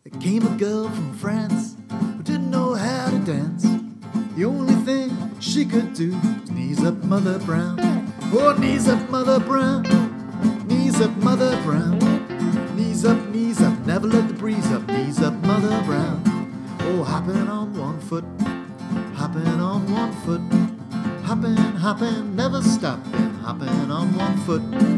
There came a girl from France who didn't know how to dance. The only thing she could do was knees up Mother Brown. Oh, knees up Mother Brown, knees up Mother Brown. Knees up, never let the breeze up. Knees up Mother Brown. Oh, hopping on one foot, hopping on one foot. Hopping, hopping, never stopping, hopping on one foot.